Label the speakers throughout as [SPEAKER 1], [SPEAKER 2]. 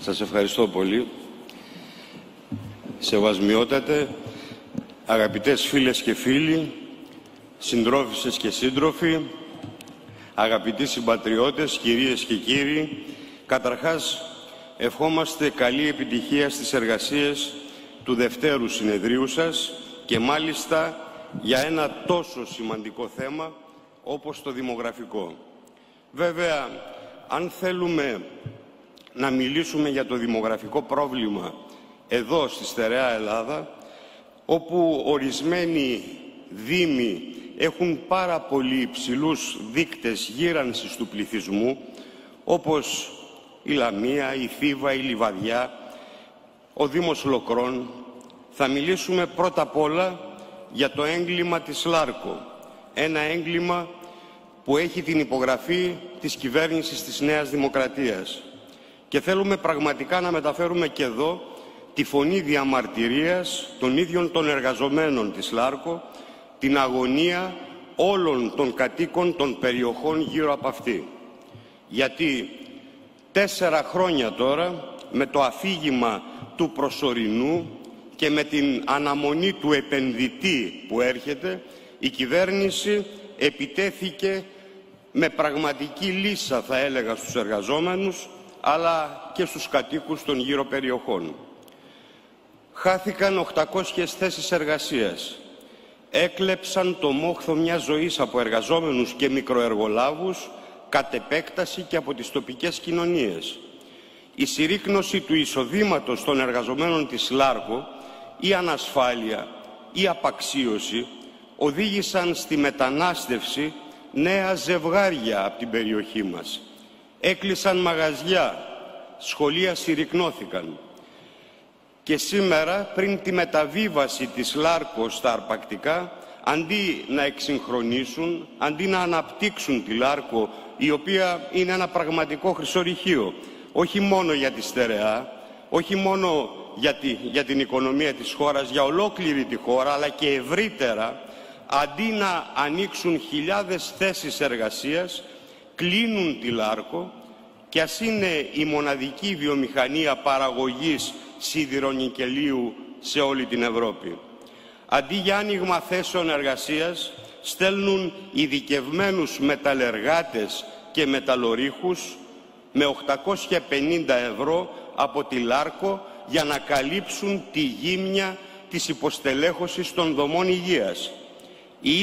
[SPEAKER 1] Σας ευχαριστώ πολύ. Σεβασμιότατε, αγαπητές φίλες και φίλοι, συντρόφισσες και σύντροφοι, αγαπητοί συμπατριώτες, κυρίες και κύριοι, καταρχάς ευχόμαστε καλή επιτυχία στις εργασίες του Δευτέρου συνεδρίου σας και μάλιστα για ένα τόσο σημαντικό θέμα όπως το δημογραφικό. Βέβαια, αν θέλουμε να μιλήσουμε για το δημογραφικό πρόβλημα εδώ στη στερεά Ελλάδα, όπου ορισμένοι δήμοι έχουν πάρα πολύ υψηλούς δείκτες γύρανσης του πληθυσμού, όπως η Λαμία, η Θήβα, η Λιβαδιά, ο Δήμος Λοκρών, θα μιλήσουμε πρώτα απ' όλα για το έγκλημα της Λάρκο. Ένα έγκλημα που έχει την υπογραφή της κυβέρνησης της Νέας Δημοκρατίας. Και θέλουμε πραγματικά να μεταφέρουμε και εδώ τη φωνή διαμαρτυρίας των ίδιων των εργαζομένων της Λάρκο, την αγωνία όλων των κατοίκων των περιοχών γύρω από αυτή. Γιατί 4 χρόνια τώρα, με το αφήγημα του προσωρινού και με την αναμονή του επενδυτή που έρχεται, η κυβέρνηση επιτέθηκε με πραγματική λύσα, θα έλεγα, στους εργαζόμενους, αλλά και στους κατοίκους των γύρω περιοχών. Χάθηκαν 800 θέσεις εργασίας. Έκλεψαν το μόχθο μιας ζωής από εργαζόμενους και μικροεργολάβους, κατ' επέκταση και από τις τοπικές κοινωνίες. Η συρρίκνωση του εισοδήματος των εργαζομένων της Λάρκο, η ανασφάλεια, η απαξίωση οδήγησαν στη μετανάστευση νέα ζευγάρια από την περιοχή μας. Έκλεισαν μαγαζιά, σχολεία συρρικνώθηκαν. Και σήμερα, πριν τη μεταβίβαση της Λάρκο στα αρπακτικά, αντί να εξυγχρονίσουν, αντί να αναπτύξουν τη Λάρκο, η οποία είναι ένα πραγματικό χρυσορυχείο, όχι μόνο για τη στερεά, όχι μόνο για την οικονομία της χώρας, για ολόκληρη τη χώρα, αλλά και ευρύτερα, αντί να ανοίξουν χιλιάδες θέσεις εργασίας, κλείνουν τη Λάρκο, και ας είναι η μοναδική βιομηχανία παραγωγής σιδηρονικελίου σε όλη την Ευρώπη. Αντί για άνοιγμα θέσεων εργασίας, στέλνουν ειδικευμένους μεταλλεργάτες και μεταλλορύχους με 850 ευρώ από τη Λάρκο για να καλύψουν τη γύμνια της υποστελέχωσης των δομών υγείας. Οι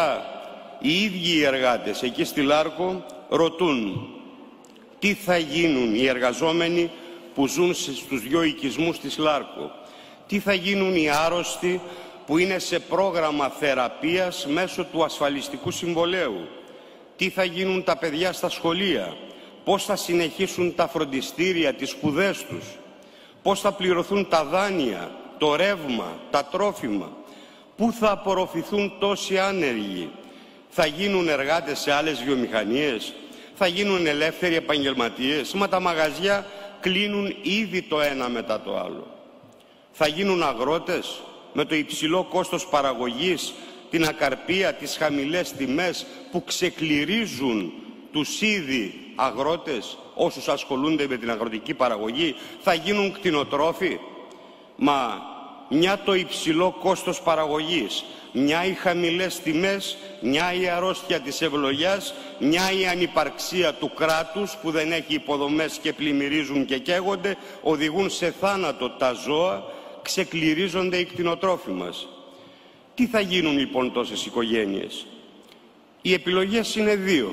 [SPEAKER 1] ίδιοι οι εργάτες εκεί στη Λάρκο ρωτούν τι θα γίνουν οι εργαζόμενοι που ζουν στους 2 οικισμούς της Λάρκο, τι θα γίνουν οι άρρωστοι που είναι σε πρόγραμμα θεραπείας μέσω του ασφαλιστικού συμβολέου, τι θα γίνουν τα παιδιά στα σχολεία, πώς θα συνεχίσουν τα φροντιστήρια, τις σπουδές τους, πώς θα πληρωθούν τα δάνεια, το ρεύμα, τα τρόφιμα, πού θα απορροφηθούν τόσοι άνεργοι, θα γίνουν εργάτες σε άλλες βιομηχανίες, θα γίνουν ελεύθεροι επαγγελματίες, μα τα μαγαζιά κλείνουν ήδη το ένα μετά το άλλο. Θα γίνουν αγρότες με το υψηλό κόστος παραγωγής, την ακαρπία, τις χαμηλές τιμές που ξεκληρίζουν τους ήδη αγρότες, όσους ασχολούνται με την αγροτική παραγωγή. Θα γίνουν κτηνοτρόφοι. Μα μια το υψηλό κόστος παραγωγής, μια οι χαμηλές τιμές, μια η αρρώστια της ευλογιάς, μια η ανυπαρξία του κράτους που δεν έχει υποδομές και πλημμυρίζουν και καίγονται, οδηγούν σε θάνατο τα ζώα, ξεκληρίζονται οι κτηνοτρόφοι μας. Τι θα γίνουν λοιπόν τόσες οικογένειες? Οι επιλογές είναι 2.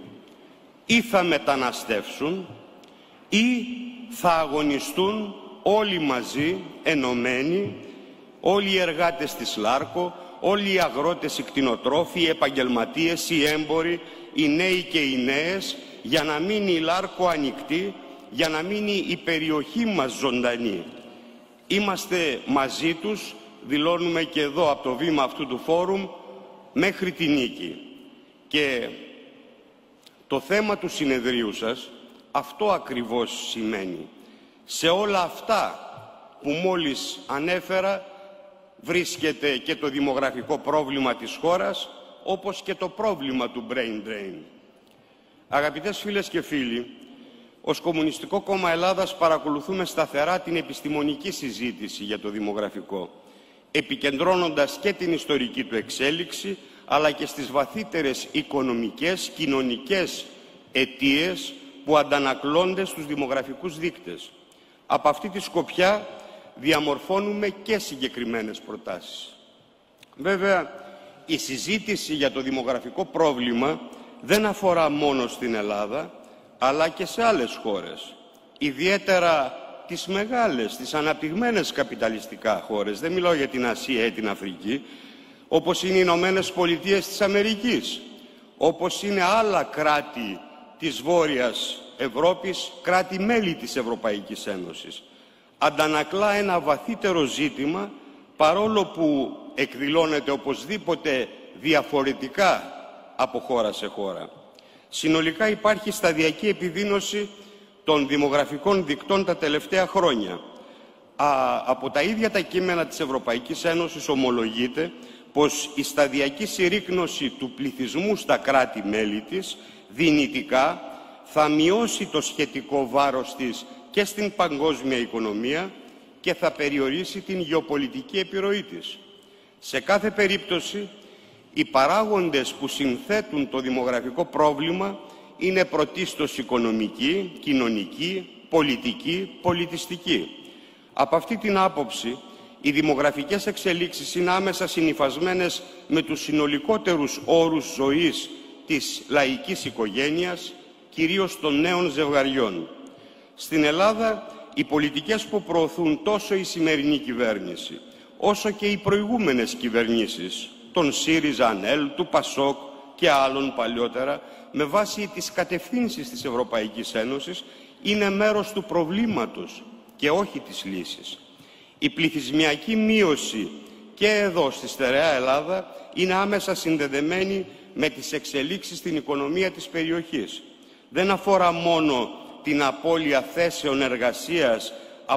[SPEAKER 1] Ή θα μεταναστεύσουν ή θα αγωνιστούν όλοι μαζί, ενωμένοι, όλοι οι εργάτες της Λάρκο, όλοι οι αγρότες, οι κτηνοτρόφοι, οι επαγγελματίες, οι έμποροι, οι νέοι και οι νέες, για να μείνει η Λάρκο ανοιχτή, για να μείνει η περιοχή μας ζωντανή. Είμαστε μαζί τους, δηλώνουμε και εδώ από το βήμα αυτού του φόρουμ, μέχρι τη νίκη. Και το θέμα του συνεδρίου σας αυτό ακριβώς σημαίνει. Σε όλα αυτά που μόλις ανέφερα βρίσκεται και το δημογραφικό πρόβλημα της χώρας, όπως και το πρόβλημα του brain drain. Αγαπητές φίλες και φίλοι, Ως Κομμουνιστικό Κόμμα Ελλάδας παρακολουθούμε σταθερά την επιστημονική συζήτηση για το δημογραφικό, επικεντρώνοντας και την ιστορική του εξέλιξη, αλλά και στις βαθύτερες οικονομικές, κοινωνικές αιτίες που αντανακλώνται στους δημογραφικούς δείκτες. Από αυτή τη σκοπιά διαμορφώνουμε και συγκεκριμένες προτάσεις. Βέβαια, η συζήτηση για το δημογραφικό πρόβλημα δεν αφορά μόνο στην Ελλάδα, αλλά και σε άλλες χώρες, ιδιαίτερα τις μεγάλες, τις αναπτυγμένες καπιταλιστικά χώρες, δεν μιλάω για την Ασία ή την Αφρική, όπως είναι οι Ηνωμένες Πολιτείες της Αμερικής, όπως είναι άλλα κράτη της Βόρειας Ευρώπης, κράτη-μέλη της Ευρωπαϊκής Ένωσης. Αντανακλά ένα βαθύτερο ζήτημα, παρόλο που εκδηλώνεται οπωσδήποτε διαφορετικά από χώρα σε χώρα. Συνολικά υπάρχει σταδιακή επιδείνωση των δημογραφικών δικτών τα τελευταία χρόνια. Από τα ίδια τα κείμενα της Ευρωπαϊκής Ένωσης ομολογείται πως η σταδιακή συρρίκνωση του πληθυσμού στα κράτη-μέλη της δυνητικά θα μειώσει το σχετικό βάρος της και στην παγκόσμια οικονομία και θα περιορίσει την γεωπολιτική επιρροή της. Σε κάθε περίπτωση, οι παράγοντες που συνθέτουν το δημογραφικό πρόβλημα είναι πρωτίστως οικονομικοί, κοινωνικοί, πολιτικοί, πολιτιστικοί. Από αυτή την άποψη, οι δημογραφικές εξελίξεις είναι άμεσα συνυφασμένες με τους συνολικότερους όρους ζωής της λαϊκής οικογένειας, κυρίως των νέων ζευγαριών. Στην Ελλάδα, οι πολιτικές που προωθούν τόσο η σημερινή κυβέρνηση, όσο και οι προηγούμενες κυβερνήσεις, των ΣΥΡΙΖΑ, ΑΝΕΛ, του ΠΑΣΟΚ και άλλων παλιότερα, με βάση τις κατευθύνσεις της Ευρωπαϊκής Ένωσης, είναι μέρος του προβλήματος και όχι της λύσης. Η πληθυσμιακή μείωση και εδώ στη στερεά Ελλάδα είναι άμεσα συνδεδεμένη με τις εξελίξεις στην οικονομία της περιοχής. Δεν αφορά μόνο την απώλεια θέσεων εργασίας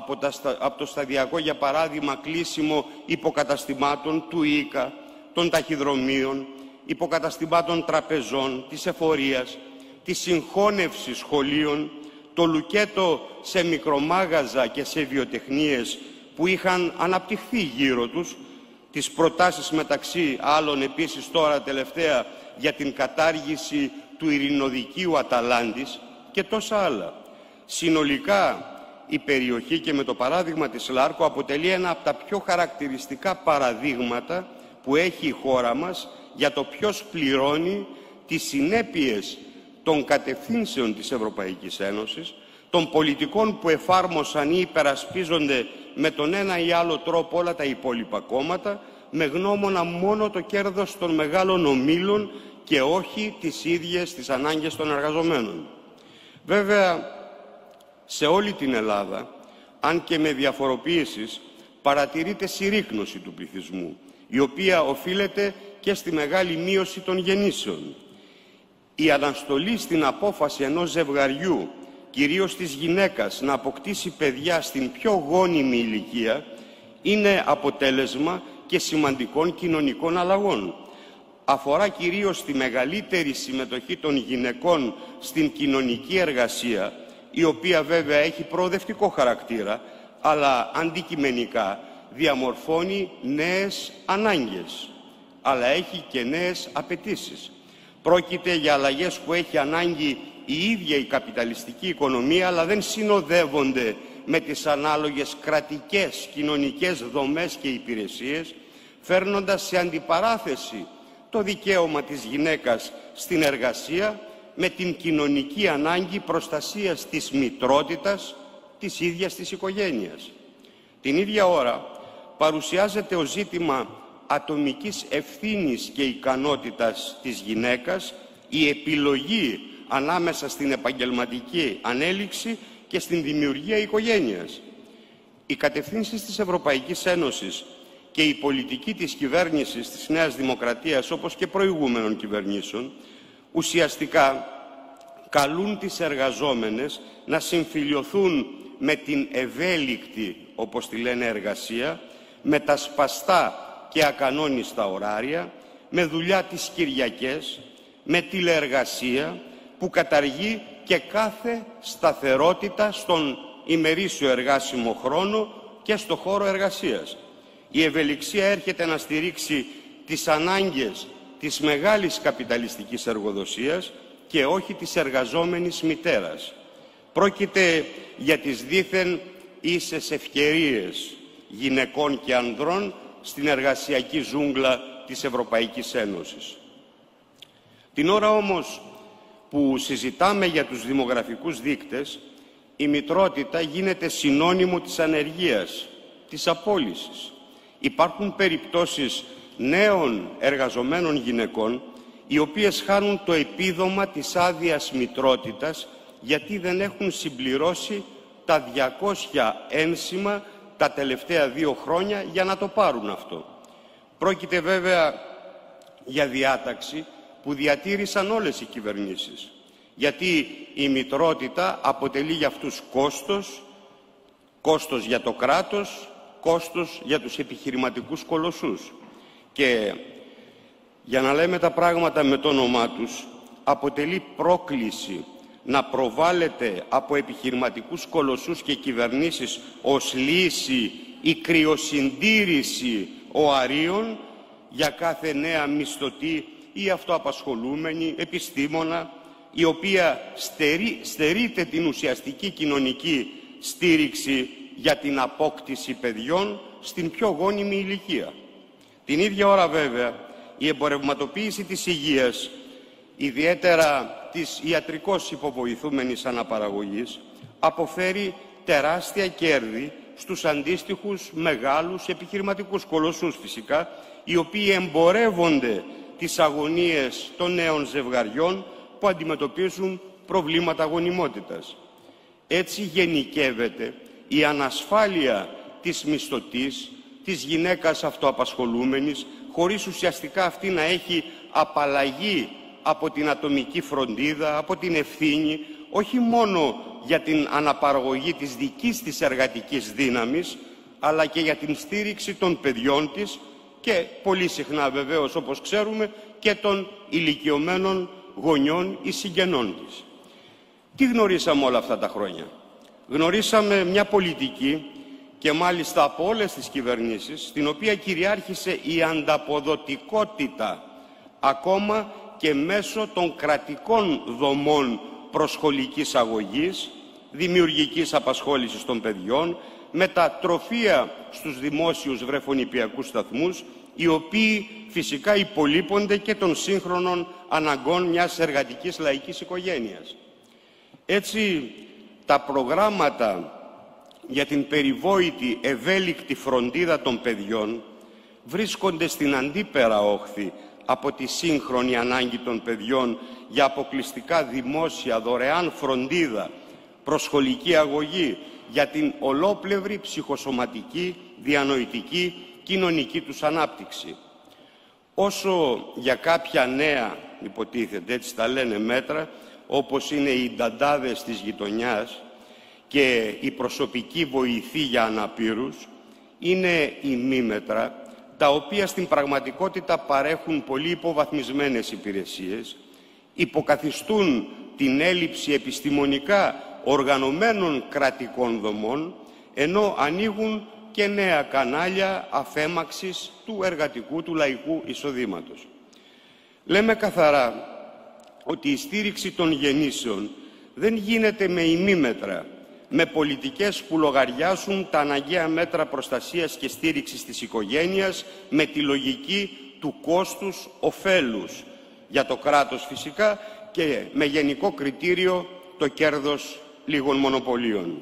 [SPEAKER 1] από το σταδιακό, για παράδειγμα, κλείσιμο υποκαταστημάτων του ΙΚΑ, των ταχυδρομείων, υποκαταστημάτων τραπεζών, της εφορίας, της συγχώνευσης σχολείων, το λουκέτο σε μικρομάγαζα και σε βιοτεχνίες που είχαν αναπτυχθεί γύρω τους, τις προτάσεις μεταξύ άλλων επίσης τώρα τελευταία για την κατάργηση του ειρηνοδικείου Αταλάντης και τόσα άλλα. Συνολικά η περιοχή, και με το παράδειγμα της Λάρκο, αποτελεί ένα από τα πιο χαρακτηριστικά παραδείγματα που έχει η χώρα μας για το ποιος πληρώνει τις συνέπειες των κατευθύνσεων της Ευρωπαϊκής Ένωσης, των πολιτικών που εφάρμοσαν ή υπερασπίζονται με τον ένα ή άλλο τρόπο όλα τα υπόλοιπα κόμματα, με γνώμονα μόνο το κέρδος των μεγάλων ομίλων και όχι τις ίδιες τις ανάγκες των εργαζομένων. Βέβαια, σε όλη την Ελλάδα, αν και με διαφοροποίησεις, παρατηρείται συρρίκνωση του πληθυσμού, η οποία οφείλεται και στη μεγάλη μείωση των γεννήσεων. Η αναστολή στην απόφαση ενός ζευγαριού, κυρίως της γυναίκας, να αποκτήσει παιδιά στην πιο γόνιμη ηλικία, είναι αποτέλεσμα και σημαντικών κοινωνικών αλλαγών. Αφορά κυρίως τη μεγαλύτερη συμμετοχή των γυναικών στην κοινωνική εργασία, η οποία βέβαια έχει προοδευτικό χαρακτήρα, αλλά αντικειμενικά διαμορφώνει νέες ανάγκες, αλλά έχει και νέες απαιτήσεις. Πρόκειται για αλλαγές που έχει ανάγκη η ίδια η καπιταλιστική οικονομία, αλλά δεν συνοδεύονται με τις ανάλογες κρατικές κοινωνικές δομές και υπηρεσίες, φέρνοντας σε αντιπαράθεση το δικαίωμα της γυναίκας στην εργασία με την κοινωνική ανάγκη προστασίας της μητρότητας της ίδιας της οικογένειας. Την ίδια ώρα παρουσιάζεται ο ζήτημα ατομικής ευθύνης και ικανότητας της γυναίκας, η επιλογή ανάμεσα στην επαγγελματική ανέλυξη και στην δημιουργία οικογένειας. Οι κατευθύνσεις της Ευρωπαϊκής Ένωσης και η πολιτική της κυβέρνησης της Νέας Δημοκρατίας, όπως και προηγούμενων κυβερνήσεων, ουσιαστικά καλούν τις εργαζόμενες να συμφιλιωθούν με την ευέλικτη, όπως τη λένε, εργασία, με τα σπαστά και ακανόνιστα ωράρια, με δουλειά τις Κυριακές, με τηλεεργασία που καταργεί και κάθε σταθερότητα στον ημερήσιο εργάσιμο χρόνο και στο χώρο εργασίας. Η ευελιξία έρχεται να στηρίξει τις ανάγκες της μεγάλης καπιταλιστικής εργοδοσίας και όχι της εργαζόμενης μητέρας. Πρόκειται για τις δήθεν ίσες ευκαιρίες γυναικών και ανδρών στην εργασιακή ζούγκλα της Ευρωπαϊκής Ένωσης. Την ώρα όμως που συζητάμε για τους δημογραφικούς δείκτες, η μητρότητα γίνεται συνώνυμο της ανεργίας, της απόλυσης. Υπάρχουν περιπτώσεις νέων εργαζομένων γυναικών, οι οποίες χάνουν το επίδομα της άδειας μητρότητας γιατί δεν έχουν συμπληρώσει τα 200 ένσημα τα τελευταία 2 χρόνια για να το πάρουν αυτό. Πρόκειται βέβαια για διάταξη που διατήρησαν όλες οι κυβερνήσεις, γιατί η μητρότητα αποτελεί για αυτούς κόστος για το κράτος, κόστος για τους επιχειρηματικούς κολοσσούς. Και για να λέμε τα πράγματα με το όνομά τους, αποτελεί πρόκληση να προβάλλεται από επιχειρηματικούς κολοσσούς και κυβερνήσεις ως λύση η κρυοσυντήρηση οαρίων για κάθε νέα μισθωτή ή αυτοαπασχολούμενη επιστήμονα, η οποία στερείται την ουσιαστική κοινωνική στήριξη για την απόκτηση παιδιών στην πιο γόνιμη ηλικία. Την ίδια ώρα βέβαια η εμπορευματοποίηση της υγείας, ιδιαίτερα της ιατρικώς υποβοηθούμενης αναπαραγωγής, αποφέρει τεράστια κέρδη στους αντίστοιχους μεγάλους επιχειρηματικούς κολοσσούς φυσικά, οι οποίοι εμπορεύονται τις αγωνίες των νέων ζευγαριών που αντιμετωπίζουν προβλήματα γονιμότητας. Έτσι γενικεύεται η ανασφάλεια της μισθωτής, της γυναίκας αυτοαπασχολούμενης, χωρίς ουσιαστικά αυτή να έχει απαλλαγή από την ατομική φροντίδα, από την ευθύνη, όχι μόνο για την αναπαραγωγή της δικής της εργατικής δύναμης, αλλά και για την στήριξη των παιδιών της και πολύ συχνά βεβαίως, όπως ξέρουμε, και των ηλικιωμένων γονιών ή συγγενών της. Τι γνωρίσαμε όλα αυτά τα χρόνια? Γνωρίσαμε μια πολιτική, και μάλιστα από όλες τις κυβερνήσεις, στην οποία κυριάρχησε η ανταποδοτικότητα, ακόμα και μέσω των κρατικών δομών προσχολικής αγωγής, δημιουργικής απασχόλησης των παιδιών, με τα τροφεία στους δημόσιους βρεφονηπιακούς σταθμούς, οι οποίοι φυσικά υπολείπονται και των σύγχρονων αναγκών μιας εργατικής λαϊκής οικογένειας. Έτσι, τα προγράμματα για την περιβόητη ευέλικτη φροντίδα των παιδιών βρίσκονται στην αντίπερα όχθη από τη σύγχρονη ανάγκη των παιδιών για αποκλειστικά δημόσια δωρεάν φροντίδα, προσχολική αγωγή, για την ολόπλευρη ψυχοσωματική, διανοητική, κοινωνική τους ανάπτυξη. Όσο για κάποια νέα, υποτίθεται, έτσι τα λένε, μέτρα, όπως είναι οι νταντάδες της γειτονιάς και η προσωπική βοηθή για αναπήρους, είναι ημίμετρα, τα οποία στην πραγματικότητα παρέχουν πολύ υποβαθμισμένες υπηρεσίες, υποκαθιστούν την έλλειψη επιστημονικά οργανωμένων κρατικών δομών, ενώ ανοίγουν και νέα κανάλια αφέμαξης του εργατικού, του λαϊκού εισοδήματος. Λέμε καθαρά ότι η στήριξη των γεννήσεων δεν γίνεται με ημίμετρα, με πολιτικές που λογαριάζουν τα αναγκαία μέτρα προστασίας και στήριξης της οικογένειας με τη λογική του κόστους ωφέλους για το κράτος φυσικά και με γενικό κριτήριο το κέρδος λίγων μονοπωλίων.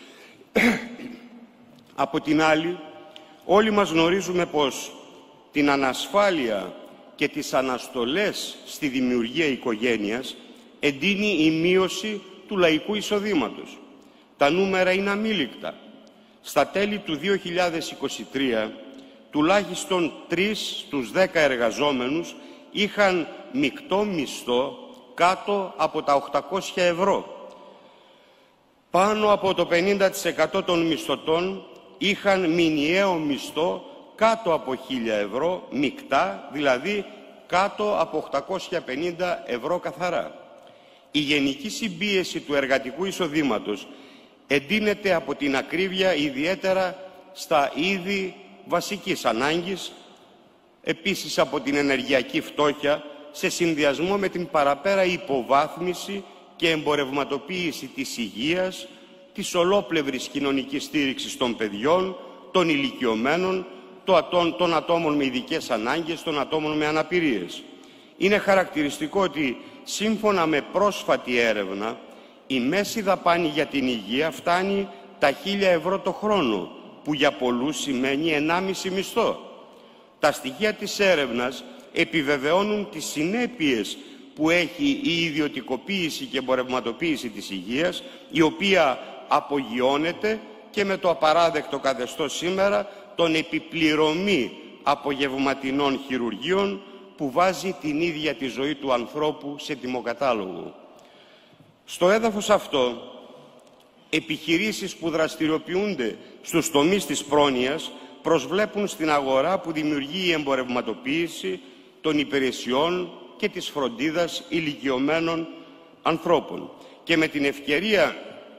[SPEAKER 1] Από την άλλη, όλοι μας γνωρίζουμε πως την ανασφάλεια και τις αναστολές στη δημιουργία οικογένειας εντείνει η μείωση του λαϊκού εισοδήματος. Τα νούμερα είναι αμήλικτα. Στα τέλη του 2023, τουλάχιστον 3 στους 10 εργαζόμενους είχαν μεικτό μισθό κάτω από τα 800 ευρώ. Πάνω από το 50% των μισθωτών είχαν μηνιαίο μισθό κάτω από 1.000 ευρώ, μεικτά, δηλαδή κάτω από 850 ευρώ καθαρά. Η γενική συμπίεση του εργατικού εισοδήματος εντείνεται από την ακρίβεια ιδιαίτερα στα είδη βασικής ανάγκης, επίσης από την ενεργειακή φτώχεια, σε συνδυασμό με την παραπέρα υποβάθμιση και εμπορευματοποίηση της υγείας, της ολόπλευρης κοινωνικής στήριξης των παιδιών, των ηλικιωμένων, των ατόμων με ειδικές ανάγκες, των ατόμων με αναπηρίες. Είναι χαρακτηριστικό ότι σύμφωνα με πρόσφατη έρευνα, η μέση δαπάνη για την υγεία φτάνει τα 1.000 ευρώ το χρόνο, που για πολλούς σημαίνει 1,5 μισθό. Τα στοιχεία της έρευνας επιβεβαιώνουν τις συνέπειες που έχει η ιδιωτικοποίηση και εμπορευματοποίηση της υγείας, η οποία απογειώνεται και με το απαράδεκτο καθεστώς σήμερα των επιπληρωμή απογευματινών χειρουργείων, που βάζει την ίδια τη ζωή του ανθρώπου σε τιμοκατάλογο. Στο έδαφος αυτό, επιχειρήσεις που δραστηριοποιούνται στους τομείς της πρόνοιας προσβλέπουν στην αγορά που δημιουργεί η εμπορευματοποίηση των υπηρεσιών και της φροντίδας ηλικιωμένων ανθρώπων. Και με την ευκαιρία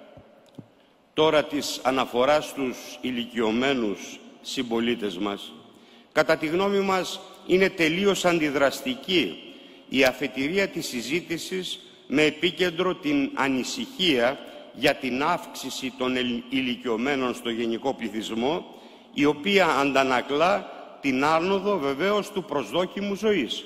[SPEAKER 1] τώρα της αναφοράς στους ηλικιωμένους συμπολίτες μας, κατά τη γνώμη μας είναι τελείως αντιδραστική η αφετηρία της συζήτησης, με επίκεντρο την ανησυχία για την αύξηση των ηλικιωμένων στο γενικό πληθυσμό, η οποία αντανακλά την άνοδο βεβαίως του προσδόκιμου ζωής.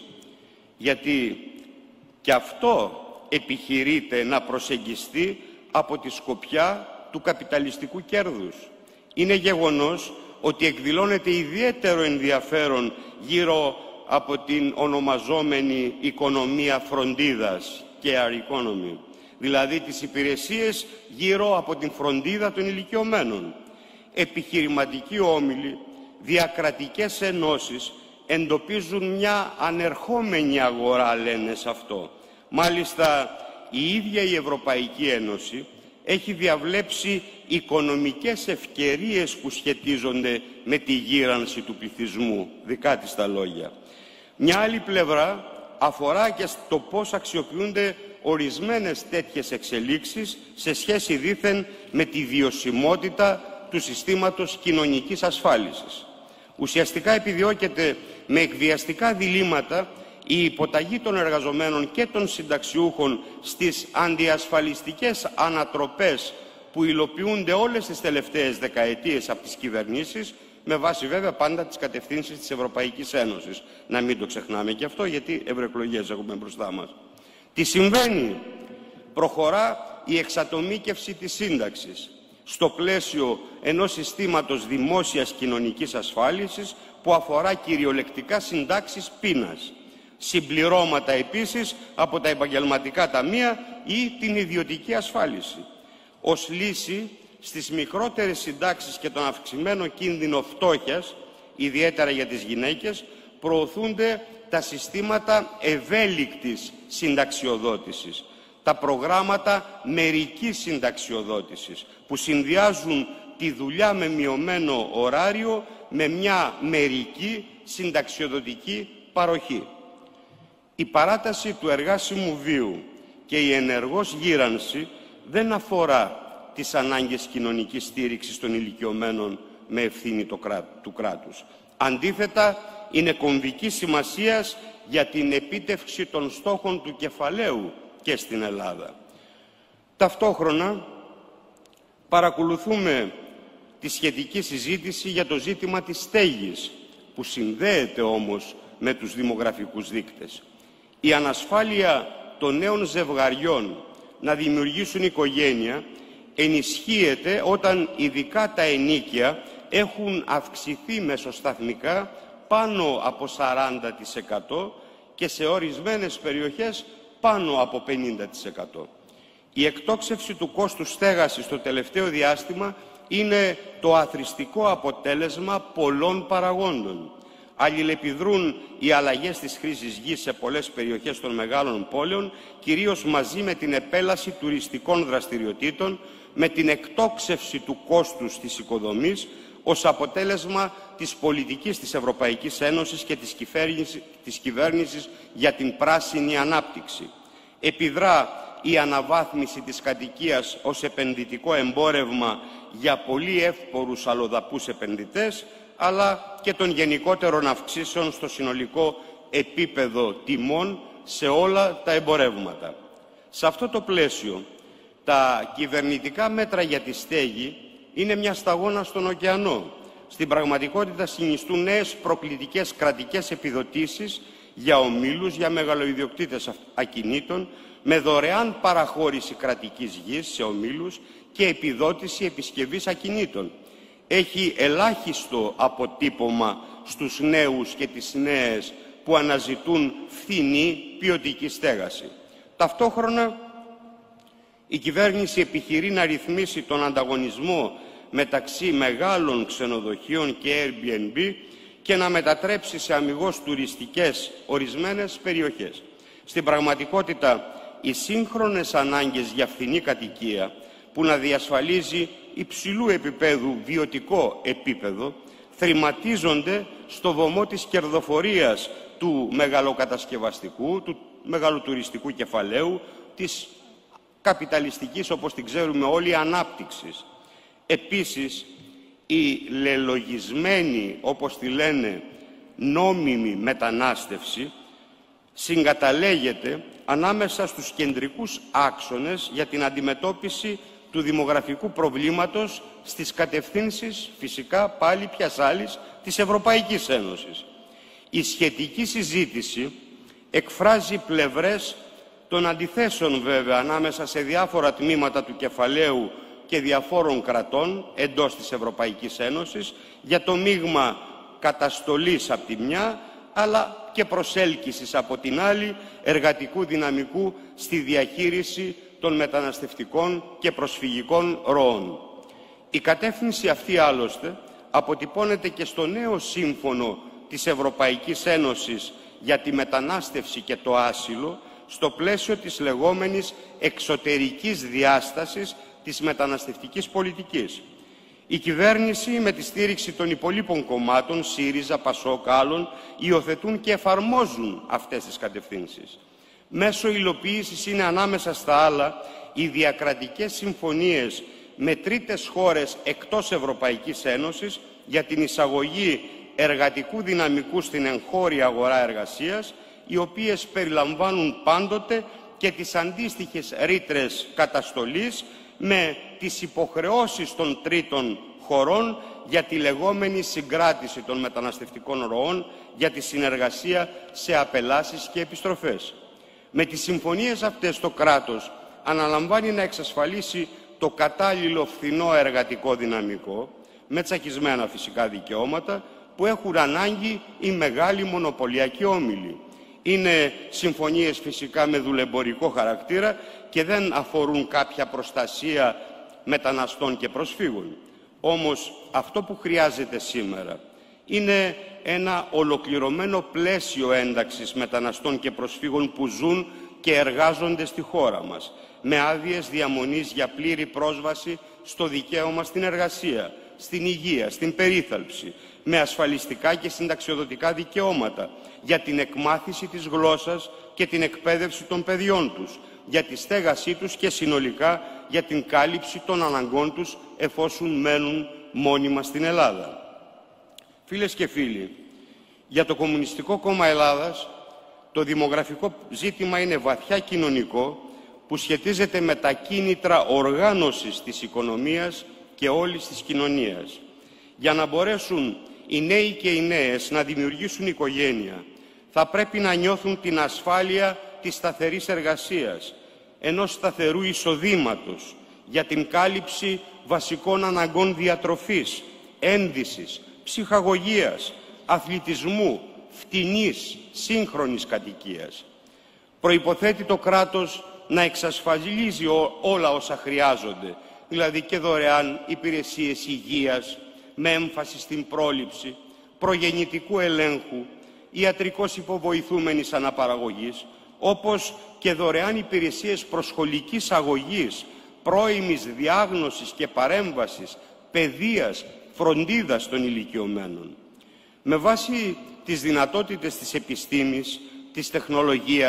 [SPEAKER 1] Γιατί και αυτό επιχειρείται να προσεγγιστεί από τη σκοπιά του καπιταλιστικού κέρδους. Είναι γεγονός ότι εκδηλώνεται ιδιαίτερο ενδιαφέρον γύρω από την ονομαζόμενη οικονομία φροντίδας, care economy, δηλαδή τις υπηρεσίες γύρω από την φροντίδα των ηλικιωμένων. Επιχειρηματικοί όμιλοι, διακρατικές ενώσεις εντοπίζουν μια ανερχόμενη αγορά, λένε σε αυτό. Μάλιστα, η ίδια η Ευρωπαϊκή Ένωση έχει διαβλέψει οικονομικές ευκαιρίες που σχετίζονται με τη γύρανση του πληθυσμού, δικά της τα λόγια. Μια άλλη πλευρά αφορά και στο πώς αξιοποιούνται ορισμένες τέτοιες εξελίξεις σε σχέση δήθεν με τη βιωσιμότητα του συστήματος κοινωνικής ασφάλισης. Ουσιαστικά επιδιώκεται με εκβιαστικά διλήμματα η υποταγή των εργαζομένων και των συνταξιούχων στις αντιασφαλιστικές ανατροπές που υλοποιούνται όλες τις τελευταίες δεκαετίες από τις κυβερνήσεις, με βάση βέβαια πάντα τις κατευθύνσεις της Ευρωπαϊκής Ένωσης. Να μην το ξεχνάμε και αυτό, γιατί ευρωεκλογές έχουμε μπροστά μας. Τι συμβαίνει? Προχωρά η εξατομίκευση της σύνταξης στο πλαίσιο ενός συστήματος δημόσιας κοινωνικής ασφάλισης που αφορά κυριολεκτικά συντάξεις πείνας. Συμπληρώματα επίσης από τα επαγγελματικά ταμεία ή την ιδιωτική ασφάλιση. Ως λύση στις μικρότερες συντάξεις και τον αυξημένο κίνδυνο φτώχειας, ιδιαίτερα για τις γυναίκες, προωθούνται τα συστήματα ευέλικτης συνταξιοδότησης, τα προγράμματα μερικής συνταξιοδότησης, που συνδυάζουν τη δουλειά με μειωμένο ωράριο με μια μερική συνταξιοδοτική παροχή. Η παράταση του εργάσιμου βίου και η ενεργός γύρανση δεν αφορά τις ανάγκες κοινωνικής στήριξης των ηλικιωμένων με ευθύνη του κράτους. Αντίθετα, είναι κομβικής σημασίας για την επίτευξη των στόχων του κεφαλαίου και στην Ελλάδα. Ταυτόχρονα, παρακολουθούμε τη σχετική συζήτηση για το ζήτημα της στέγης, που συνδέεται όμως με τους δημογραφικούς δείκτες. Η ανασφάλεια των νέων ζευγαριών να δημιουργήσουν οικογένεια ενισχύεται όταν ειδικά τα ενοίκια έχουν αυξηθεί μεσοσταθμικά πάνω από 40% και σε ορισμένες περιοχές πάνω από 50%. Η εκτόξευση του κόστους στέγασης στο τελευταίο διάστημα είναι το αθροιστικό αποτέλεσμα πολλών παραγόντων. Αλληλεπιδρούν οι αλλαγές της χρήσης γης σε πολλές περιοχές των μεγάλων πόλεων, κυρίως μαζί με την επέλαση τουριστικών δραστηριοτήτων, με την εκτόξευση του κόστους της οικοδομής, ως αποτέλεσμα της πολιτικής της Ευρωπαϊκής Ένωσης και της κυβέρνησης για την πράσινη ανάπτυξη. Επιδρά η αναβάθμιση της κατοικίας ως επενδυτικό εμπόρευμα για πολύ εύπορους αλλοδαπούς επενδυτές, αλλά και των γενικότερων αυξήσεων στο συνολικό επίπεδο τιμών σε όλα τα εμπορεύματα. Σε αυτό το πλαίσιο, τα κυβερνητικά μέτρα για τη στέγη είναι μια σταγόνα στον ωκεανό. Στην πραγματικότητα συνιστούν νέες προκλητικές κρατικές επιδοτήσεις για ομίλους, για μεγαλοειδιοκτήτες ακινήτων, με δωρεάν παραχώρηση κρατικής γης σε ομίλους και επιδότηση επισκευής ακινήτων. Έχει ελάχιστο αποτύπωμα στους νέους και τις νέες που αναζητούν φθηνή ποιοτική στέγαση. Ταυτόχρονα, η κυβέρνηση επιχειρεί να ρυθμίσει τον ανταγωνισμό μεταξύ μεγάλων ξενοδοχείων και Airbnb και να μετατρέψει σε αμιγώς τουριστικές ορισμένες περιοχές. Στην πραγματικότητα, οι σύγχρονες ανάγκες για φθηνή κατοικία που να διασφαλίζει υψηλού επίπεδου βιωτικό επίπεδο θρηματίζονται στο βωμό της κερδοφορίας του μεγαλοκατασκευαστικού, του μεγαλοτουριστικού κεφαλαίου, της καπιταλιστικής, όπως την ξέρουμε όλοι, ανάπτυξης. Επίσης, η λελογισμένη, όπως τη λένε, νόμιμη μετανάστευση συγκαταλέγεται ανάμεσα στους κεντρικούς άξονες για την αντιμετώπιση του δημογραφικού προβλήματος στις κατευθύνσεις, φυσικά πάλι ποιας άλλης, της Ευρωπαϊκής Ένωσης. Η σχετική συζήτηση εκφράζει πλευρές των αντιθέσεων βέβαια ανάμεσα σε διάφορα τμήματα του κεφαλαίου και διαφόρων κρατών εντός της Ευρωπαϊκής Ένωσης για το μείγμα καταστολής από τη μια, αλλά και προσέλκυσης από την άλλη εργατικού δυναμικού στη διαχείριση των μεταναστευτικών και προσφυγικών ροών. Η κατεύθυνση αυτή άλλωστε αποτυπώνεται και στο νέο σύμφωνο της Ευρωπαϊκής Ένωσης για τη μετανάστευση και το άσυλο, στο πλαίσιο της λεγόμενης εξωτερικής διάστασης της μεταναστευτικής πολιτικής. Η κυβέρνηση, με τη στήριξη των υπολείπων κομμάτων, ΣΥΡΙΖΑ, ΠΑΣΟΚ, άλλων, υιοθετούν και εφαρμόζουν αυτές τις κατευθύνσεις. Μέσω υλοποίησης είναι ανάμεσα στα άλλα οι διακρατικές συμφωνίες με τρίτες χώρες εκτός Ευρωπαϊκής Ένωσης για την εισαγωγή εργατικού δυναμικού στην εγχώρια αγορά εργασίας, οι οποίες περιλαμβάνουν πάντοτε και τις αντίστοιχες ρήτρες καταστολής με τις υποχρεώσεις των τρίτων χωρών για τη λεγόμενη συγκράτηση των μεταναστευτικών ροών, για τη συνεργασία σε απελάσεις και επιστροφές. Με τις συμφωνίες αυτές το κράτος αναλαμβάνει να εξασφαλίσει το κατάλληλο φθηνό εργατικό δυναμικό, με τσακισμένα φυσικά δικαιώματα, που έχουν ανάγκη οι μεγάλοι μονοπωλιακοί όμιλοι. Είναι συμφωνίες φυσικά με δουλεμπορικό χαρακτήρα και δεν αφορούν κάποια προστασία μεταναστών και προσφύγων. Όμως αυτό που χρειάζεται σήμερα είναι ένα ολοκληρωμένο πλαίσιο ένταξης μεταναστών και προσφύγων που ζουν και εργάζονται στη χώρα μας, με άδειες διαμονής για πλήρη πρόσβαση στο δικαίωμα στην εργασία, στην υγεία, στην περίθαλψη, με ασφαλιστικά και συνταξιοδοτικά δικαιώματα, για την εκμάθηση της γλώσσας και την εκπαίδευση των παιδιών τους, για τη στέγασή τους και συνολικά για την κάλυψη των αναγκών τους εφόσον μένουν μόνιμα στην Ελλάδα. Φίλες και φίλοι, για το Κομμουνιστικό Κόμμα Ελλάδας το δημογραφικό ζήτημα είναι βαθιά κοινωνικό που σχετίζεται με τα κίνητρα οργάνωσης της οικονομίας και όλης της κοινωνίας. Για να μπορέσουν οι νέοι και οι νέες να δημιουργήσουν οικογένεια, θα πρέπει να νιώθουν την ασφάλεια της σταθερής εργασίας, ενός σταθερού εισοδήματος για την κάλυψη βασικών αναγκών διατροφής, ένδυσης, ψυχαγωγίας, αθλητισμού, φτηνής, σύγχρονης κατοικίας. Προϋποθέτει το κράτος να εξασφαλίζει όλα όσα χρειάζονται, δηλαδή και δωρεάν υπηρεσίες υγείας, με έμφαση στην πρόληψη, προγεννητικού ελέγχου, ιατρικώς υποβοηθούμενης αναπαραγωγής, όπως και δωρεάν υπηρεσίες προσχολικής αγωγής, πρώιμης διάγνωσης και παρέμβασης, παιδείας, φροντίδας των ηλικιωμένων. Με βάση τις δυνατότητες της επιστήμης, της τεχνολογίας,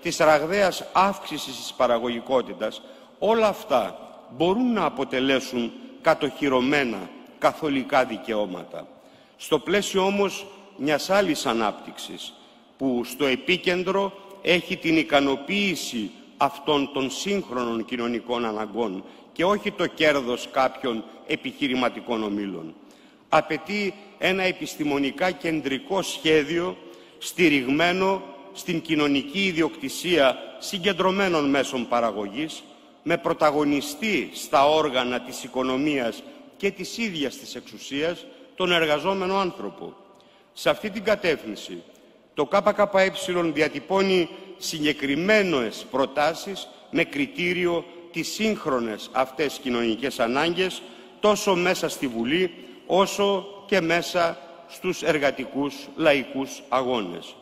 [SPEAKER 1] της ραγδαίας αύξησης της παραγωγικότητας, όλα αυτά μπορούν να αποτελέσουν κατοχυρωμένα καθολικά δικαιώματα. Στο πλαίσιο όμως μιας άλλης ανάπτυξης, που στο επίκεντρο έχει την ικανοποίηση αυτών των σύγχρονων κοινωνικών αναγκών και όχι το κέρδος κάποιων επιχειρηματικών ομίλων. Απαιτεί ένα επιστημονικά κεντρικό σχέδιο στηριγμένο στην κοινωνική ιδιοκτησία συγκεντρωμένων μέσων παραγωγής, με πρωταγωνιστή στα όργανα της οικονομίας και της ίδιας της εξουσίας τον εργαζόμενο άνθρωπο. Σε αυτή την κατεύθυνση το ΚΚΕ διατυπώνει συγκεκριμένες προτάσεις με κριτήριο τις σύγχρονες αυτές κοινωνικές ανάγκες, τόσο μέσα στη Βουλή όσο και μέσα στους εργατικούς λαϊκούς αγώνες.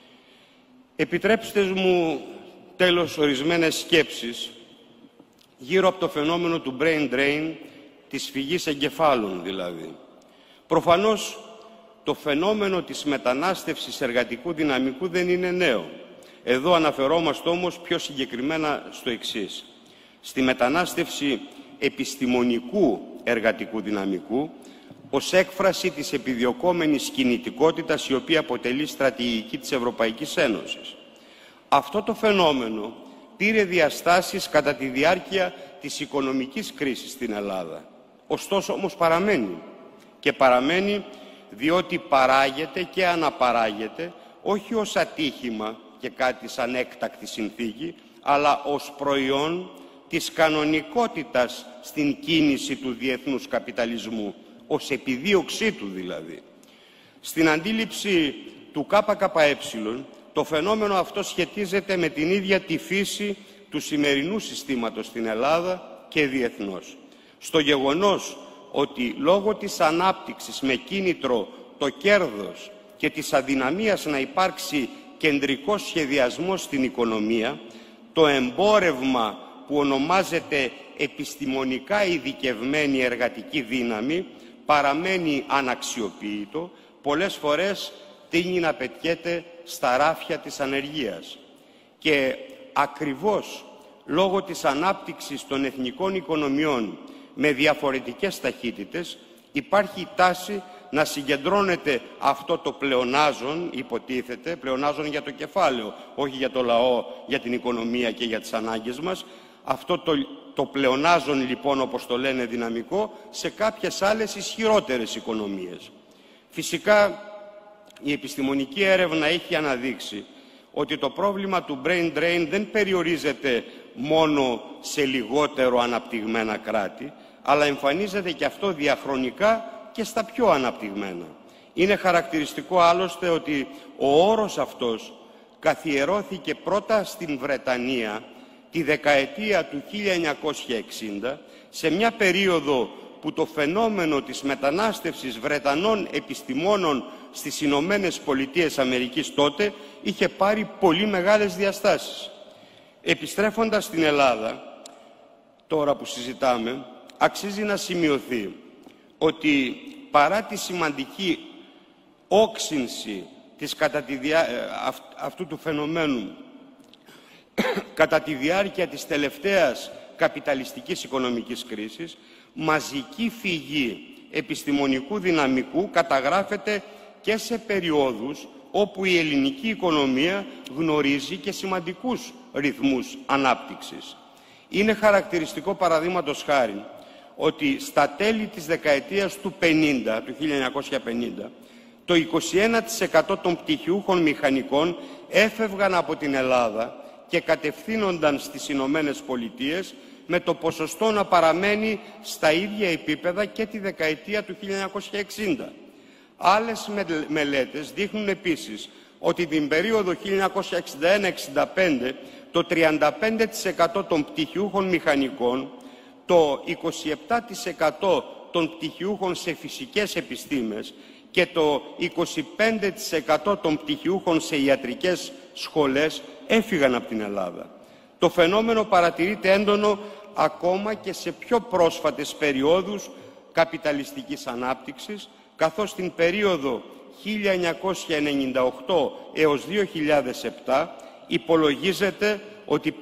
[SPEAKER 1] Επιτρέψτε μου τέλος ορισμένες σκέψεις γύρω από το φαινόμενο του brain drain, της φυγής εγκεφάλων δηλαδή. Προφανώς το φαινόμενο της μετανάστευσης εργατικού δυναμικού δεν είναι νέο. Εδώ αναφερόμαστε όμως πιο συγκεκριμένα στο εξής. Στη μετανάστευση επιστημονικού εργατικού δυναμικού, ως έκφραση της επιδιωκόμενης κινητικότητας, η οποία αποτελεί στρατηγική της Ευρωπαϊκής Ένωσης. Αυτό το φαινόμενο πήρε διαστάσεις κατά τη διάρκεια της οικονομικής κρίσης στην Ελλάδα. Ωστόσο όμως παραμένει. Και παραμένει διότι παράγεται και αναπαράγεται όχι ως ατύχημα και κάτι σαν έκτακτη συνθήκη, αλλά ως προϊόν της κανονικότητας στην κίνηση του διεθνούς καπιταλισμού, ως επιδίωξή του δηλαδή. Στην αντίληψη του ΚΚΕ, το φαινόμενο αυτό σχετίζεται με την ίδια τη φύση του σημερινού συστήματος στην Ελλάδα και διεθνώς. Στο γεγονός ότι λόγω της ανάπτυξης με κίνητρο το κέρδος και της αδυναμίας να υπάρξει κεντρικός σχεδιασμός στην οικονομία, το εμπόρευμα που ονομάζεται επιστημονικά ειδικευμένη εργατική δύναμη παραμένει αναξιοποιητό, πολλές φορές τείνει να πετιέται στα ράφια της ανεργίας. Και ακριβώς λόγω της ανάπτυξης των εθνικών οικονομιών με διαφορετικές ταχύτητες υπάρχει τάση να συγκεντρώνεται αυτό το πλεονάζον, υποτίθεται, πλεονάζον για το κεφάλαιο, όχι για το λαό, για την οικονομία και για τις ανάγκες μας, αυτό το πλεονάζον λοιπόν, όπως το λένε, δυναμικό, σε κάποιες άλλες ισχυρότερες οικονομίες. Φυσικά η επιστημονική έρευνα έχει αναδείξει ότι το πρόβλημα του brain drain δεν περιορίζεται μόνο σε λιγότερο αναπτυγμένα κράτη, αλλά εμφανίζεται και αυτό διαχρονικά και στα πιο αναπτυγμένα. Είναι χαρακτηριστικό άλλωστε ότι ο όρος αυτός καθιερώθηκε πρώτα στην Βρετανία τη δεκαετία του 1960, σε μια περίοδο που το φαινόμενο της μετανάστευσης Βρετανών επιστημόνων στις Ηνωμένες Πολιτείες Αμερικής τότε είχε πάρει πολύ μεγάλες διαστάσεις. Επιστρέφοντας στην Ελλάδα, τώρα που συζητάμε, αξίζει να σημειωθεί ότι παρά τη σημαντική όξυνση της αυτού του φαινομένου κατά τη διάρκεια της τελευταίας καπιταλιστικής οικονομικής κρίσης, μαζική φυγή επιστημονικού δυναμικού καταγράφεται και σε περιόδους όπου η ελληνική οικονομία γνωρίζει και σημαντικούς ρυθμούς ανάπτυξης. Είναι χαρακτηριστικό, παραδείγματος χάρη, ότι στα τέλη της δεκαετίας του 1950, το 21% των πτυχιούχων μηχανικών έφευγαν από την Ελλάδα και κατευθύνονταν στις Ηνωμένες Πολιτείες, με το ποσοστό να παραμένει στα ίδια επίπεδα και τη δεκαετία του 1960. Άλλες μελέτες δείχνουν επίσης ότι την περίοδο 1961-65 το 35% των πτυχιούχων μηχανικών, το 27% των πτυχιούχων σε φυσικές επιστήμες και το 25% των πτυχιούχων σε ιατρικές σχολές έφυγαν από την Ελλάδα. Το φαινόμενο παρατηρείται έντονο ακόμα και σε πιο πρόσφατες περιόδους καπιταλιστικής ανάπτυξης, καθώς στην περίοδο 1998 έως 2007 υπολογίζεται ότι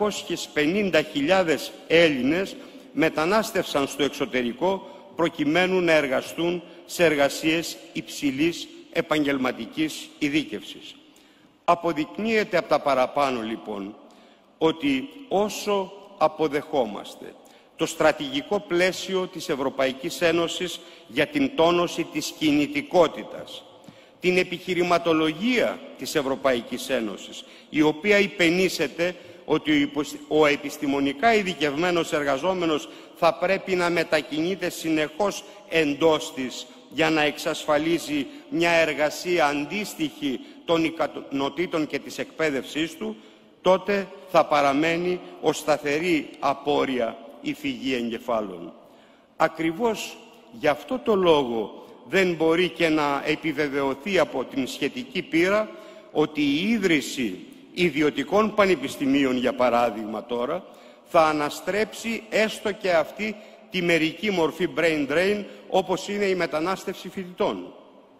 [SPEAKER 1] 550.000 Έλληνες μετανάστευσαν στο εξωτερικό προκειμένου να εργαστούν σε εργασίες υψηλής επαγγελματικής ειδίκευσης. Αποδεικνύεται από τα παραπάνω λοιπόν ότι όσο αποδεχόμαστε το στρατηγικό πλαίσιο της Ευρωπαϊκής Ένωσης για την τόνωση της κινητικότητας, την επιχειρηματολογία της Ευρωπαϊκής Ένωσης, η οποία υπενήσεται ότι ο επιστημονικά ειδικευμένος εργαζόμενος θα πρέπει να μετακινείται συνεχώς εντός της για να εξασφαλίζει μια εργασία αντίστοιχη των ικανοτήτων και της εκπαίδευσής του, τότε θα παραμένει ως σταθερή απόρρια η φυγή εγκεφάλων. Ακριβώς γι' αυτό το λόγο δεν μπορεί και να επιβεβαιωθεί από την σχετική πείρα ότι η ίδρυση ιδιωτικών πανεπιστημίων, για παράδειγμα τώρα, θα αναστρέψει έστω και αυτή τη μερική μορφή brain drain, όπως είναι η μετανάστευση φοιτητών.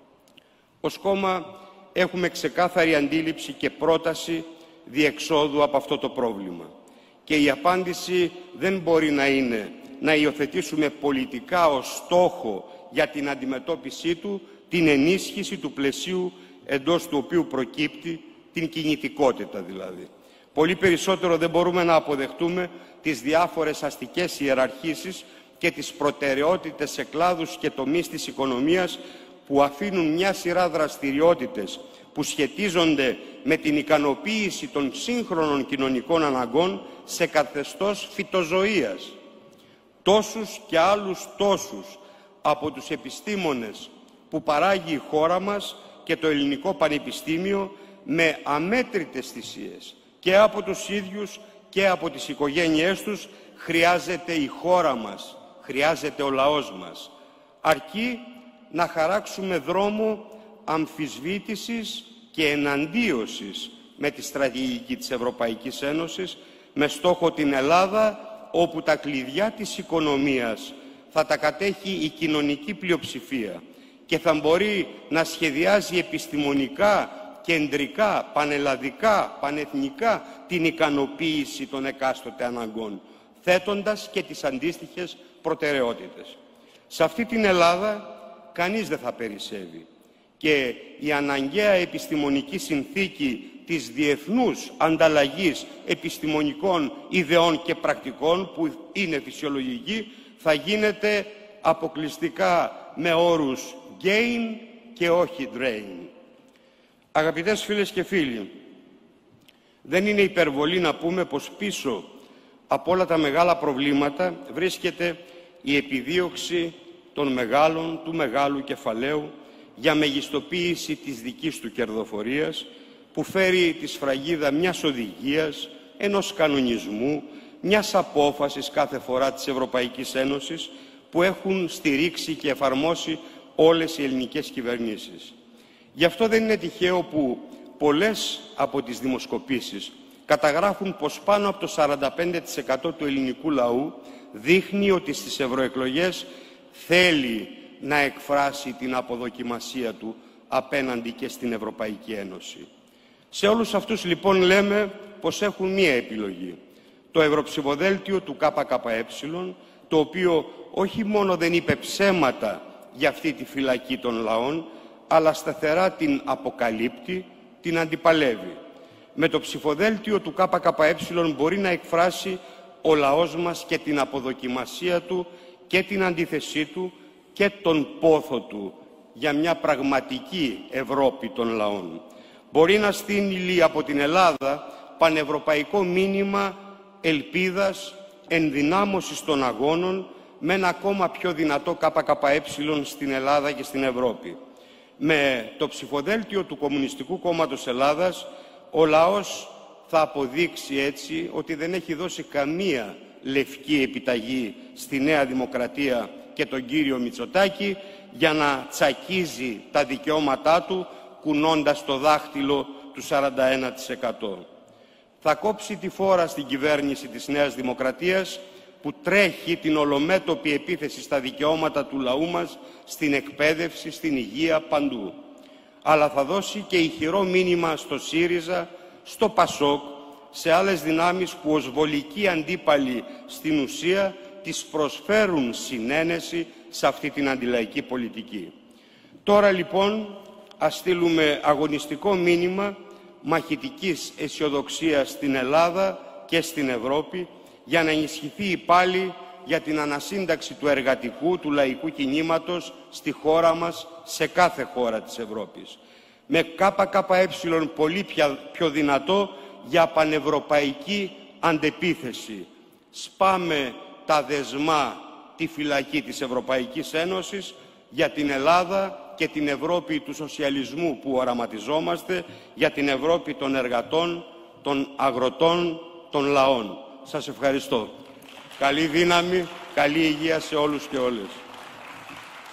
[SPEAKER 1] Ως κόμμα έχουμε ξεκάθαρη αντίληψη και πρόταση διεξόδου από αυτό το πρόβλημα. Και η απάντηση δεν μπορεί να είναι να υιοθετήσουμε πολιτικά ως στόχο για την αντιμετώπιση του την ενίσχυση του πλαισίου εντός του οποίου προκύπτει, την κινητικότητα δηλαδή. Πολύ περισσότερο δεν μπορούμε να αποδεχτούμε τις διάφορες αστικές ιεραρχήσεις και τις προτεραιότητες σε κλάδους και τομείς της οικονομίας που αφήνουν μια σειρά δραστηριότητες που σχετίζονται με την ικανοποίηση των σύγχρονων κοινωνικών αναγκών σε καθεστώς φυτοζωίας. Τόσους και άλλους τόσους από τους επιστήμονες που παράγει η χώρα μας και το Ελληνικό Πανεπιστήμιο με αμέτρητες θυσίες και από τους ίδιους και από τις οικογένειές τους χρειάζεται η χώρα μας, χρειάζεται ο λαός μας. Αρκεί να χαράξουμε δρόμο αμφισβήτησης και εναντίωσης με τη στρατηγική της Ευρωπαϊκής Ένωσης με στόχο την Ελλάδα, όπου τα κλειδιά της οικονομίας θα τα κατέχει η κοινωνική πλειοψηφία και θα μπορεί να σχεδιάζει επιστημονικά, κεντρικά, πανελλαδικά, πανεθνικά την ικανοποίηση των εκάστοτε αναγκών, θέτοντας και τις αντίστοιχες προτεραιότητες. Σε αυτή την Ελλάδα κανείς δεν θα περισσεύει και η αναγκαία επιστημονική συνθήκη της διεθνούς ανταλλαγής επιστημονικών ιδεών και πρακτικών, που είναι φυσιολογική, θα γίνεται αποκλειστικά με όρους gain και όχι drain. Αγαπητές φίλες και φίλοι, δεν είναι υπερβολή να πούμε πως πίσω από όλα τα μεγάλα προβλήματα βρίσκεται η επιδίωξη των μεγάλων, του μεγάλου κεφαλαίου για μεγιστοποίηση της δικής του κερδοφορίας, που φέρει τη σφραγίδα μιας οδηγίας, ενός κανονισμού, μιας απόφασης κάθε φορά της Ευρωπαϊκής Ένωσης, που έχουν στηρίξει και εφαρμόσει όλες οι ελληνικές κυβερνήσεις. Γι' αυτό δεν είναι τυχαίο που πολλές από τις δημοσκοπήσεις καταγράφουν πως πάνω από το 45% του ελληνικού λαού δείχνει ότι στις ευρωεκλογές θέλει να εκφράσει την αποδοκιμασία του απέναντι και στην Ευρωπαϊκή Ένωση. Σε όλους αυτούς λοιπόν λέμε πως έχουν μία επιλογή. Το ευρωψηφοδέλτιο του ΚΚΕ, το οποίο όχι μόνο δεν είπε ψέματα για αυτή τη φυλακή των λαών, αλλά σταθερά την αποκαλύπτει, την αντιπαλεύει. Με το ψηφοδέλτιο του ΚΚΕ μπορεί να εκφράσει ο λαός μας και την αποδοκιμασία του και την αντίθεσή του και τον πόθο του για μια πραγματική Ευρώπη των λαών. Μπορεί να στείλει από την Ελλάδα πανευρωπαϊκό μήνυμα ελπίδας, ενδυνάμωσης των αγώνων με ένα ακόμα πιο δυνατό ΚΚΕ στην Ελλάδα και στην Ευρώπη. Με το ψηφοδέλτιο του Κομμουνιστικού Κόμματος Ελλάδας ο λαός θα αποδείξει έτσι ότι δεν έχει δώσει καμία λευκή επιταγή στη Νέα Δημοκρατία και τον κύριο Μητσοτάκη για να τσακίζει τα δικαιώματά του κουνώντας το δάχτυλο του 41%. Θα κόψει τη φόρα στην κυβέρνηση της Νέας Δημοκρατίας που τρέχει την ολομέτωπη επίθεση στα δικαιώματα του λαού μας, στην εκπαίδευση, στην υγεία, παντού. Αλλά θα δώσει και ηχηρό μήνυμα στο ΣΥΡΙΖΑ στο ΠΑΣΟΚ, σε άλλες δυνάμεις που ως βολικοί αντίπαλοι στην ουσία τις προσφέρουν συνένεση σε αυτή την αντιλαϊκή πολιτική. Τώρα λοιπόν ας στείλουμε αγωνιστικό μήνυμα μαχητικής αισιοδοξίας στην Ελλάδα και στην Ευρώπη για να ενισχυθεί πάλι για την ανασύνταξη του εργατικού, του λαϊκού κινήματος στη χώρα μας, σε κάθε χώρα της Ευρώπης. Με ΚΚΕ πολύ πιο δυνατό για πανευρωπαϊκή αντεπίθεση. Σπάμε τα δεσμά, τη φυλακή της Ευρωπαϊκής Ένωσης για την Ελλάδα και την Ευρώπη του σοσιαλισμού που οραματιζόμαστε, για την Ευρώπη των εργατών, των αγροτών, των λαών. Σας ευχαριστώ. Καλή δύναμη, καλή υγεία σε όλους και όλες.